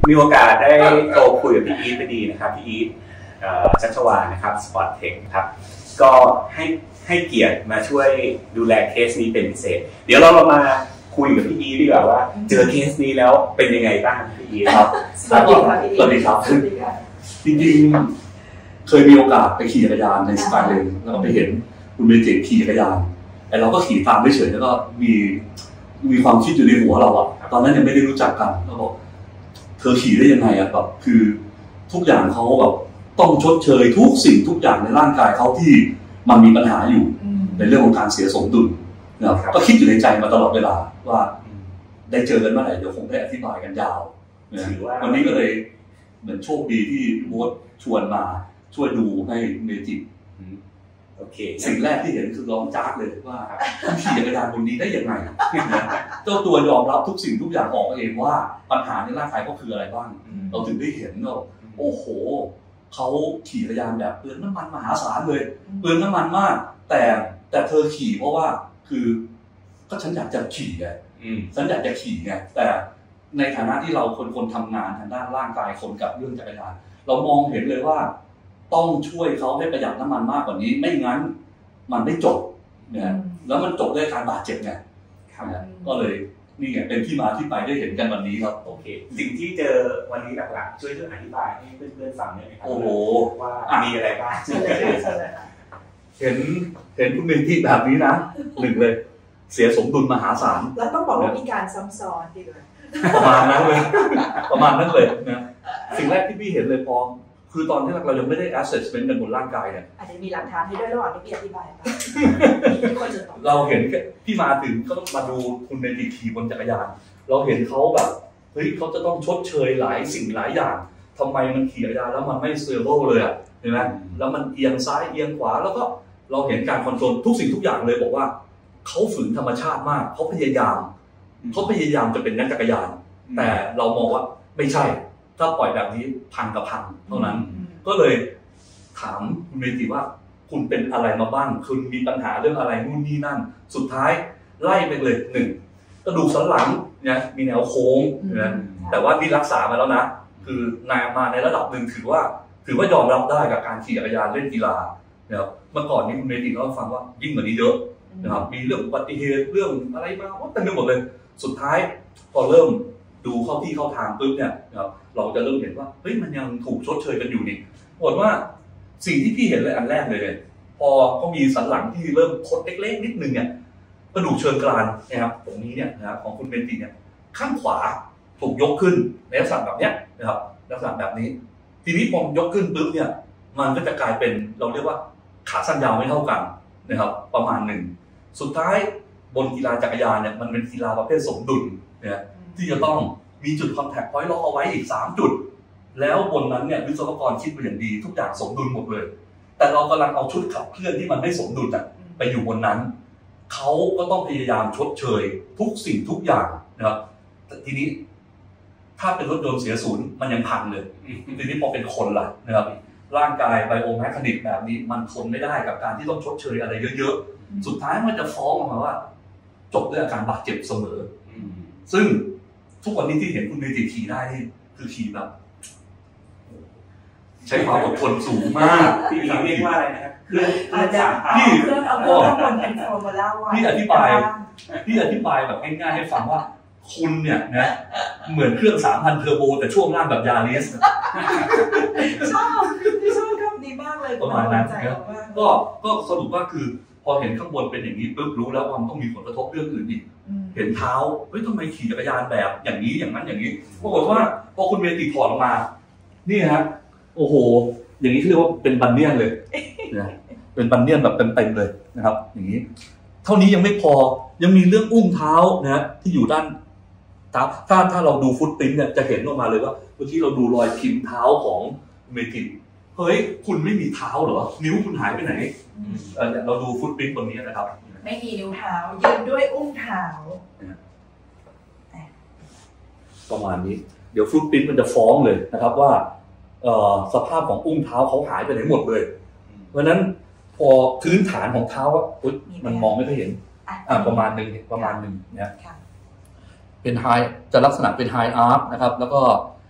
มีโอกาสได้โทรคุยกับพี่อีทพอดีนะครับพี่อีทชัชวาลนะครับสปอร์ตเทคครับก็ให้เกียรติมาช่วยดูแลเคสนี้เป็นพิเศษเดี๋ยวเรามาคุยกับพี่อีทดีกว่าว่าเจอเคสนี้แล้วเป็นยังไงบ้างพี่อีทครับสวัสดีครับจริงๆเคยมีโอกาสไปขี่จักรยานในสกายเลนแล้วก็ไปเห็นคุณเมจิขี่จักรยานแต่เราก็ขี่ตามไม่เฉยแล้วก็มีความคิดอยู่ในหัวเราอะตอนนั้นยังไม่ได้รู้จักกันแล้วบอกเธอขี่ได้ยังไงอะแบบคือทุกอย่างเขาแบบต้องชดเชยทุกสิ่งทุกอย่างในร่างกายเขาที่มันมีปัญหาอยู่ในเรื่องของการเสียสมดุลนะครับก็คิดอยู่ในใจมาตลอดเวลาว่าได้เจอกันเมื่อไหร่เดี๋ยวคงได้อธิบายกันยาววันนี้ก็เลยเหมือนโชคดีที่โบ๊ทชวนมาช่วยดูให้เมจิโอเคสิ่งแรกที่เห็นคือร้องจากเลยว่าขี่จักรยานบนนี้ได้ยังไงเจ้าตัวยอมรับทุกสิ่งทุกอย่างออกเองว่าปัญหาในร่างกายเขาคืออะไรบ้างเราถึงได้เห็นว่าโอ้โหเขาขี่จักรยานแบบเปลืองน้ำมันมหาศาลเลยเปลืองน้ำมันมากแต่เธอขี่เพราะว่าคือก็ฉันอยากจะขี่ไงฉันอยากจะขี่ไงแต่ในฐานะที่เราคนทำงานทางด้านร่างกายคนกับเรื่องจักรยานเรามองเห็นเลยว่าต้องช่วยเขาให้ประหยัดน้ำมันมากกว่านี้ไม่งั้นมันไม่จบเนี่ยแล้วมันจบด้วยการบาดเจ็บไงก็เลยนี่ไงเป็นที่มาที่ไปได้เห็นกันวันนี้ครับโอเคสิ่งที่เจอวันนี้หลักๆช่วยอธิบายให้เพื่อนๆฟังได้ไหมครับโอ้โหว่ามีอะไรบ้างเห็นคุณเมนที่แบบนี้นะหนึ่งเลยเสียสมดุลมหาศาลแล้วต้องบอกว่ามีการซ้ำซ้อนดีเลยประมาณนั้นเลยนะสิ่งแรกที่พี่เห็นเลยพอคือตอนที่เรายังไม่ได้ assessment กันบนร่างกายเนี่ยอาจจะมีหลักฐานให้ด้วยระหว่างที่พี่อธิบายไปเราเห็นพี่มาถึงก็มาดูคุณเมจิขี่บนจักรยานเราเห็นเขาแบบเฮ้ยเขาจะต้องชดเชยหลายสิ่งหลายอย่างทำไมมันขี่จักรยานแล้วมันไม่ stable เลยอ่ะเห็นไหมแล้วมันเอียงซ้ายเอียงขวาแล้วก็เราเห็นการคอนโทรลทุกสิ่งทุกอย่างเลยบอกว่าเขาฝืนธรรมชาติมากเขาพยายามจะเป็นนักจักรยานแต่เรามองว่าไม่ใช่ถ้าปล่อยแบบนี้พังกับพังเท่านั้นก็เลยถามคุณเมจิว่าคุณเป็นอะไรมาบ้างคุณมีปัญหาเรื่องอะไรนู่นนี่นั่นสุดท้ายไล่ไปเลยหนึ่งกระดูกสันหลังเนี่ยมีแนวโค้งนะแต่ว่าที่รักษามาแล้วนะคือนายมาในระดับหนึ่งถือว่ายอมรับได้กับการขี่จักรยานเล่นกีฬานะครับเมื่อก่อนนี้คุณเมจิเล่าให้ฟังว่ายิ่งกว่านี้เยอะนะครับมีเรื่องอุบัติเหตุเรื่องอะไรมาเต็มไปหมดเลยสุดท้ายพอเริ่มดูเข้าที่เข้าทางปุ๊บเนี่ยนะครับเราจะเริ่มเห็นว่าเฮ้ยมันยังถูกชดเชยกันอยู่นี่บอกว่าสิ่งที่พี่เห็นเลยอันแรกเลยพอเขามีสันหลังที่เริ่มคดเล็กๆนิดนึงเนี่ยกระดูกเชิงกรานนะครับตรงนี้เนี่ยนะครับของคุณเบนติเนี่ยข้างขวาถูกยกขึ้นในลักษณะแบบเนี้ยนะครับลักษณะแบบนี้ทีนี้พอยกขึ้นปุ๊บเนี่ยมันก็จะกลายเป็นเราเรียกว่าขาสั้นยาวไม่เท่ากันนะครับประมาณหนึ่งสุดท้ายบนกีฬาจักรยานเนี่ยมันเป็นกีฬาประเภทสมดุลนะที่จะต้องมีจุดคอนแทคพอยต์ล็อกเอาไว้อีก3จุดแล้วบนนั้นเนี่ยวิศวกรคิดมาอย่างดีทุกอย่างสมดุลหมดเลยแต่เรากำลังเอาชุดขับเคลื่อนที่มันไม่สมดุลไปอยู่บนนั้นเขาก็ต้องพยายามชดเชยทุกสิ่งทุกอย่างนะครับแต่ทีนี้ถ้าเป็นรถยนต์เสียศูนย์มันยังพังเลยทีนี้พอเป็นคนล่ะนะครับร่างกายไบโอแมคานิกแบบนี้มันทนไม่ได้กับการที่ต้องชดเชยอะไรเยอะๆสุดท้ายมันจะฟ้องออกมาว่าจบด้วยอาการบาดเจ็บเสมอซึ่งทุกวันนี้ที่เห็นคุณเมจิขี่ได้นี่คือขี่แบบใช้ความอดทนสูงมากพี่เรียกว่าอะไรนะครับเครื่องเอาเครื่องบนเป็นฟอร์มูล่าวันพี่อธิบายแบบง่ายๆให้ฟังว่าคุณเนี่ยนะเหมือนเครื่อง 3,000 เทอร์โบแต่ช่วงล่างแบบยาริสชอบคำนี้มากเลยประมาณนั้นก็สรุปว่าคือพอเห็นข้างบนเป็นอย่างนี้ปุ๊บรู้แล้วว่ามันต้องมีผลกระทบเรื่องอื่นอีกเห็นเท้าเฮ้ยทำไมขี่จักรยานแบบอย่างนี้อย่างนั้นอย่างนี้ปรากฏว่าพอคุณเมจิถอดออกมานี่ฮะโอ้โหอย่างนี้เขาเรียกว่าเป็นบันเนียนเลยนะเป็นบันเนียนแบบเต็มๆเลยนะครับอย่างนี้เท่านี้ยังไม่พอยังมีเรื่องอุ้งเท้านะที่อยู่ด้านถ้าเราดูฟุตปริ้นท์เนี่ยจะเห็นออกมาเลยว่าเมื่อกี้เราดูรอยพิมพ์เท้าของเมจิเฮ้ยคุณไม่มีเท้าเหรอนิ้วคุณหายไปไหนเราดูฟุตปริ้นท์บนนี้นะครับไม่มีนิ้วเท้ายืนด้วยอุ้งเท้าประมาณนี้เดี๋ยวฟุตปริ้นท์มันจะฟ้องเลยนะครับว่าสภาพของอุ้งเท้าเขาหายไปไหนหมดเลยเพราะนั้นพอพื้นฐานของเท้ามันมองไม่ค่อยเห็นประมาณหนึ่งเนี่ยเป็นไฮจะลักษณะเป็นไฮอาร์คนะครับแล้วก็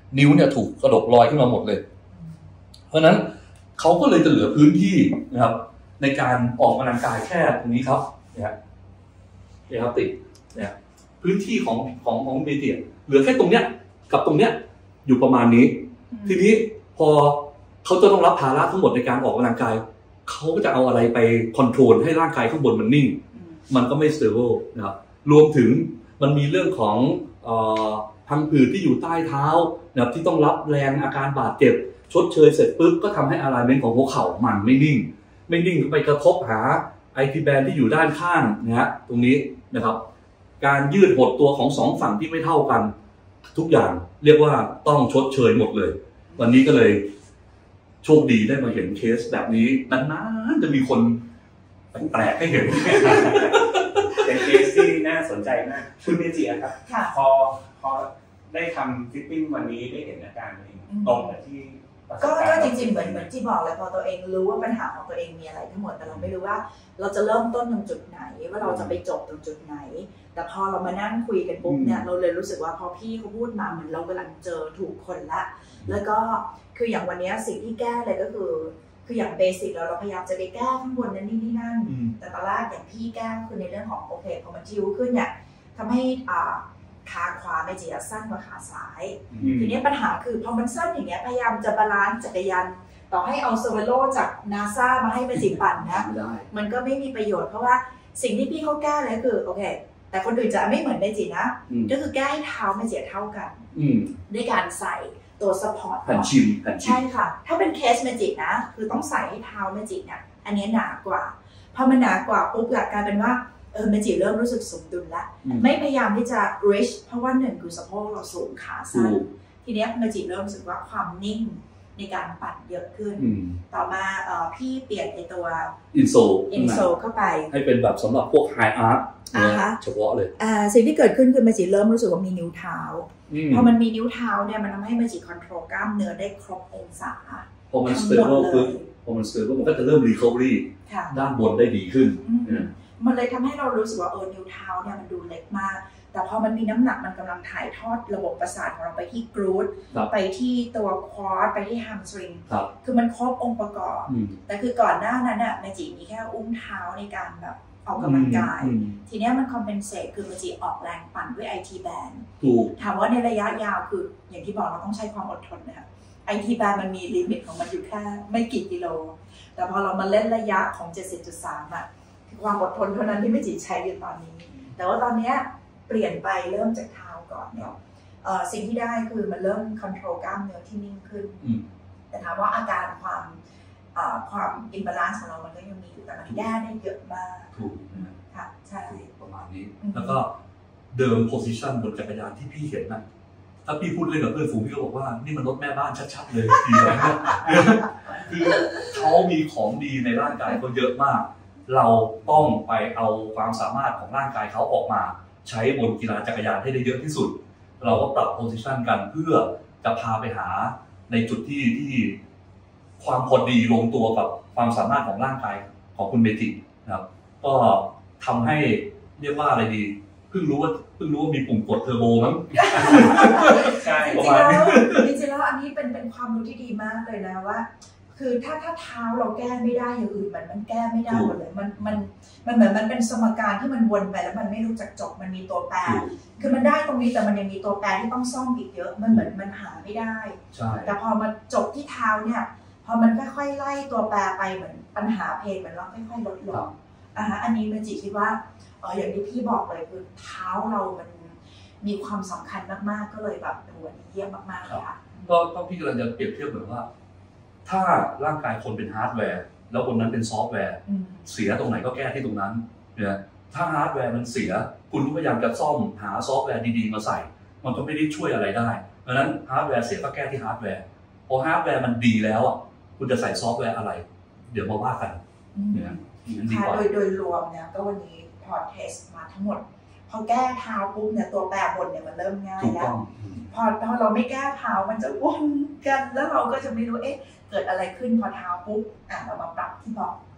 นิ้วเนี่ยถูกกระดกลอยขึ้นมาหมดเลยเพราะนั้นเขาก็เลยจะเหลือพื้นที่นะครับในการออกกำลังกายแค่ตรงนี้ครับเนี่ยครับติดเนี่ยพื้นที่ของเมจิเหลือแค่ตรงเนี้ยกับตรงเนี้ยอยู่ประมาณนี้ทีนี้พอเขาจะต้องรับภาระทั้งหมดในการออกกำลังกายเขาก็จะเอาอะไรไปคอนโทรลให้ร่างกายข้างบนมันนิ่งมันก็ไม่สเตเบิลนะครับรวมถึงมันมีเรื่องของพังผืดที่อยู่ใต้เท้านะครับที่ต้องรับแรงอาการบาดเจ็บชดเชยเสร็จปุ๊บก็ทำให้อะไลเมนต์ของหัวเข่ามันไม่นิ่งไปกระทบหาไอทีแบนที่อยู่ด้านข้างนะฮะตรงนี้นะครับการยืดหดตัวของ2ฝั่งที่ไม่เท่ากันทุกอย่างเรียกว่าต้องชดเชยหมดเลยวันนี้ก็เลยโชคดีได้มาเห็นเคสแบบนี้นานๆจะมีคนแปลกให้เห็นเป็นเคสที่น่าสนใจมากคุณเมจิครับพอได้ทำฟิตติ้งวันนี้ได้เห็นอาการตัวเองตรงกับที่ก็จริงๆเหมือนที่บอกเลยพอตัวเองรู้ว่าปัญหาของตัวเองมีอะไรทั้งหมดแต่เราไม่รู้ว่าเราจะเริ่มต้นตรงจุดไหนว่าเราจะไปจบตรงจุดไหนแต่พอเรามานั่งคุยกันปุ๊บเนี่ยเราเลยรู้สึกว่าพอพี่เขาพูดมาเหมือนเรากำลังเจอถูกคนละแล้วก็คืออย่างวันนี้สิ่งที่แก้เลยก็คืออย่างเบสิกเราพยายามจะไปแก้ข้างบนนั้นนี่นั่นแต่ตอนแรกอย่างพี่แก้คือในเรื่องของโอเคพอมันชิวขึ้นเนี่ยทำให้ขาขวาเมจิสั้นกว่าขาซ้ายทีนี้ปัญหาคือพอมันสั้นอย่างเงี้ยพยายามจะบาลานซ์จักรยานต่อให้เอาโซเวโลจากนาซามาให้เมจิปั่นนะมันก็ไม่มีประโยชน์เพราะว่าสิ่งที่พี่เขาแก้เลยคือโอเคแต่คนอื่นจะไม่เหมือนเมจินะก็คือแก้ให้เท้าเมจิเท่ากันด้วยการใส่ตัวซัพพอร์ตแผ่นชิมใช่ค่ะถ้าเป็นเคสเมจินะคือต้องใส่ให้เท้าเมจิเนี่ยอันนี้หนากว่าพอมันหนากว่าปุ๊บกลายเป็นว่าเมจิเริ่มรู้สึกสมดุลแล้วไม่พยายามที่จะ reach เพราะว่าหนึ่งคือสะโพกเราสูงขาสั้นทีนี้เมจิเริ่มรู้สึกว่าความนิ่งในการปั่นเยอะขึ้นต่อมาพี่เปลี่ยนไอตัวอินโซเข้าไปให้เป็นแบบสำหรับพวกไฮอาร์ตเฉพาะเลยสิ่งที่เกิดขึ้นคือเมจิเริ่มรู้สึกว่ามีนิ้วเท้าพอมันมีนิ้วเท้าเนี่ยมันทำให้เมจิคอนโทรลกล้ามเนื้อได้ครบองศาพอมันสเตเบิลปุ๊บพอมันสเตเบิลมันก็จะเริ่มรีคอเวอรี่ด้านบนได้ดีขึ้นมันเลยทำให้เรารู้สึกว่านิ้วเท้าเนี่ยมันดูเล็กมากแต่พอมันมีน้ำหนักมันกำลังถ่ายทอดระบบประสาทของเราไปที่กรูทไปที่ตัวควอดไปที่แฮมสตริงคือมันครบองค์ประกอบแต่คือก่อนหน้านั้นน่ะเมจิมีแค่อุ้งเท้าในการแบบออกกำลังกายทีนี้มันคอมเพนเซตคือเมจิออกแรงปั่นด้วย IT band ถามว่าในระยะยาวคืออย่างที่บอกเราต้องใช้ความอดทนนะคะ IT band มันมีลิมิตของมันอยู่แค่ไม่กี่กิโลแต่พอเรามาเล่นระยะของ 70.3 อ่ะคือความอดทนเท่านั้นที่เมจิใช้อยู่ตอนนี้แต่ว่าตอนนี้เปลี่ยนไปเริ่มจากเท้าก่อนเนี่ยสิ่งที่ได้คือมันเริ่มคอนโทรลกล้ามเนื้อที่นิ่งขึ้นแต่ถามว่าอาการความอิมบาลานซ์ของเรามันก็ยังมีอยู่แต่มันแก้ได้เยอะมากถูกค่ะใช่ประมาณนี้แล้วก็เดิมโพสิชันบนจักรยานที่พี่เห็นนะถ้าพี่พูดเล่นกับเพื่อนฝูงพี่ก็บอกว่านี่มันรถแม่บ้านชัดๆเลยดีเลยคือเขามีของดีในร่างกายเขาเยอะมากเราต้องไปเอาความสามารถของร่างกายเขาออกมาใช้บนกีฬาจักรยานให้ได้เยอะที่สุดเราก็ปรับโพสิชันกันเพื่อจะพาไปหาในจุดที่ความพอดีลงตัวกับความสามารถของร่างกายของคุณเมจินะครับก็ทำให้เรียกว่าอะไรดีเพิ่งรู้ว่ามีปุ่มกดเทอร์โบมั้งใช่จริงๆแล้วอันนี้เป็นความรู้ที่ดีมากเลยนะว่าคือถ้าเท้าเราแก้ไม่ได้อย่างอื่นมันแก้ไม่ได้หมดเลยมันเหมือนมันเป็นสมการที่มันวนไปแล้วมันไม่รู้จักจบมันมีตัวแปรคือมันได้ตรงนี้แต่มันยังมีตัวแปรที่ต้องซ่อมอีกเยอะมันเหมือนมันหาไม่ได้แต่พอมาจบที่เท้าเนี่ยพอมันค่อยๆไล่ตัวแปรไปเหมือนปัญหาเพลงเหมือนเราค่อยๆลดลงอันนี้เมจิคิดว่าอย่างที่พี่บอกเลยคือเท้าเรามันมีความสำคัญมากๆก็เลยแบบหัวเยี่ยมมากๆเลยค่ะก็พี่กำลังจะเปรียบเทียบเหมือนว่าถ้าร่างกายคนเป็นฮาร์ดแวร์แล้วคนนั้นเป็นซอฟต์แวร์เสียตรงไหนก็แก้ที่ตรงนั้นเนี่ยถ้าฮาร์ดแวร์มันเสียคุณก็พยายามจะซ่อมหาซอฟต์แวร์ดีๆมาใส่มันก็ไม่ได้ช่วยอะไรได้เพราะฉะนั้นฮาร์ดแวร์เสียก็แก้ที่ฮาร์ดแวร์พอฮาร์ดแวร์มันดีแล้วอ่ะคุณจะใส่ซอฟต์แวร์อะไรเดี๋ยวมาว่ากันเนี่ยโดยรวมเนี่ยก็วันนี้พอเทสมาทั้งหมดพอแก้เท้าปุ๊บเนี่ยตัวแปรบนเนี่ยมันเริ่มง่ายแล้วพอเราไม่แก้เท้ามันจะวนกันแล้วเราก็จะไม่รู้เกิดอะไรขึ้นพอเท้าปุ๊บเรามาปรับที่บอก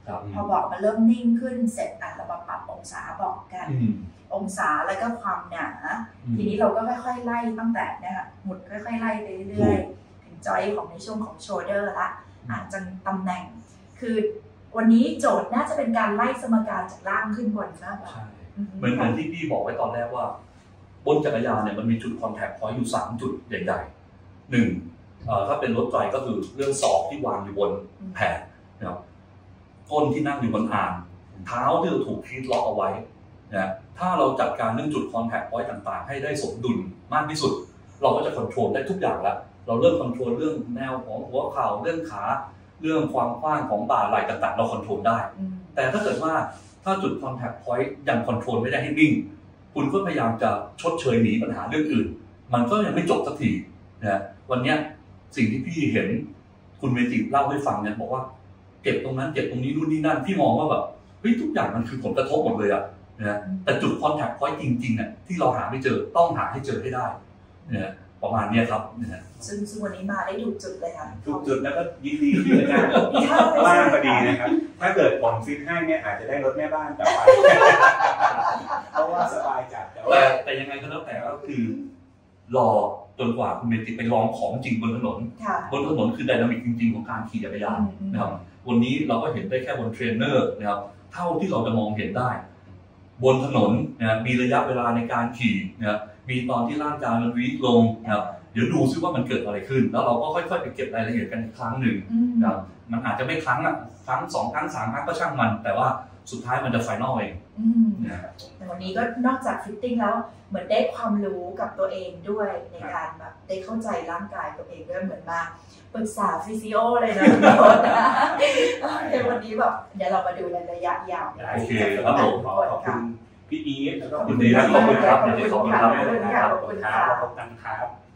พอเบาะมันเริ่มนิ่งขึ้นเสร็จเรามาปรับองศาเบาะกันองศาแล้วก็ความหนาทีนี้เราก็ค่อยๆไล่ตั้งแต่เนี่ยหมุนค่อยๆไล่ไปเรื่อยๆถึงจอยของในช่วงของโชเดอร์ละอาจจะตำแหน่งคือวันนี้โจทย์น่าจะเป็นการไล่สมการจากล่างขึ้นบนนะเหมือนที่พี่บอกไว้ตอนแรกว่าบนจักรยานเนี่ยมันมีจุดคอนแทคพอยต์อยู่3จุดใหญ่ๆ1ถ้าเป็นรถไฟก็คือเรื่องศอกที่วางอยู่บนแผ่นนะครับก้นที่นั่งอยู่บนอ่านเท้าที่เราถูกคีดล็อกเอาไว้นะถ้าเราจัดการเรื่องจุดคอนแทคพอยต์ต่างๆให้ได้สมดุลมากที่สุดเราก็จะควบคุมได้ทุกอย่างแล้วเราเริ่มควบคุมเรื่องแนวของหัวเข่าเรื่องขาเรื่องความกว้างของบ่าไหล่ต่างๆเราควบคุมได้แต่ถ้าเกิดว่าถ้าจุดคอนแทคพอยต์ยังควบคุมไม่ได้ให้นิ่งคุณก็พยายามจะชดเชยหนีปัญหาเรื่องอื่นมันก็ยังไม่จบสักทีนะวันนี้สิ่งที่พี่เห็นคุณเมจิเล่าให้ฟังเนี่ยบอกว่าเจ็บตรงนั้นเจ็บตรงนี้นู่นนี่นั่นพี่มองว่าแบบเฮ้ยทุกอย่างมันคือผลกระทบหมดเลยอะนะแต่จุดคอนแทคพอยต์จริงๆอะที่เราหาไม่เจอต้องหาให้เจอให้ได้นะประมาณนี้ครับนะซึ่งวันนี้มาได้ถูกจุดเลยค่ะถูกจุดแล้วก็ยินดีที่อาจารย์ว่างพอดีนะครับถ้าเกิดผมฟิตให้เนี่ยอาจจะได้รถแม่บ้านกลับไปเพราะว่าสบายจัดแต่ยังไงก็แล้วแต่ก็คือรอจนกว่าคุณเมจิไปลองของจริงบนถนนคือไดนามิกจริงๆของการขี่จักรยานนะครับวันนี้เราก็เห็นได้แค่บนเทรนเนอร์นะครับเท่าที่เราจะมองเห็นได้บนถนนนะมีระยะเวลาในการขี่นะครับมีตอนที่ร่างกายมันวีคลงนะครับเดี๋ยวดูซิว่ามันเกิดอะไรขึ้นแล้วเราก็ค่อยๆไปเก็บรายละเอียดกันอีกครั้งหนึ่งนะครับมันอาจจะไม่ครั้ง2 ครั้ง 3 ครั้งก็ช่างมันแต่ว่าสุดท้ายมันจะไฟนอลเองแต่วันนี้ก็นอกจากฟิตติ้งแล้วเหมือนได้ความรู้กับตัวเองด้วยในการแบบได้เข้าใจร่างกายตัวเองด้วยเหมือนมาปรึกษาฟิสิโอเลยนะในวันนี้แบบเดี๋ยวเรามาดูระยะยาวโอเคครับผมขอบคุณพี่อีฟแล้วก็คุณดีนะขอบคุณครับขอบคุณครับขอบคุณครับพบกันครับ